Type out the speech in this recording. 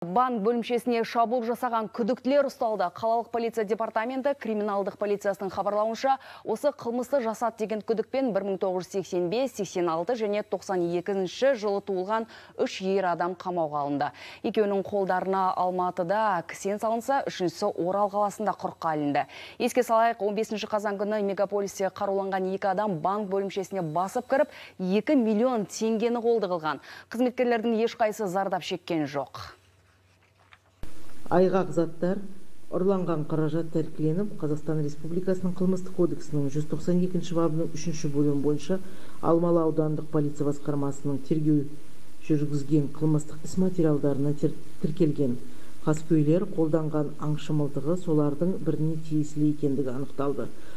Банк бөлімшесіне шабуыл жасаған күдіктілер ұсталды. Қалалық полиция департаменті криминалдық полициясының хабарлауынша, осы қылмысты жасады деген күдікпен 1985, 86 және 92 жылы туылған 3 ер адам қамауға алынды. Екеуінің қолдарына Алматыда кісен салынса, үшіншісі Орал қаласында құрыққа алынды. Еске салайық, 15 қазан күні мегаполисте қаруланған 2 адам банк бөлімшесіне басып кіріп, 2 миллион теңгені қолды қылған. Қызметкерлердің ешқайсы зардап шеккен жоқ. Айғақ заттар, ұрланған қаражат тәркіленіп, Қазақстан Республикасының қылмыстық кодексінің 192 бабының 3 бөлімі бойынша Алмалы аудандық полиция басқармасының тергеу жүргізген қылмыстық іс материалдарына тіркелген. Қаскөйлер қолданған аңшы мылтығы солардың біріне тиесілі екендігі анықталды.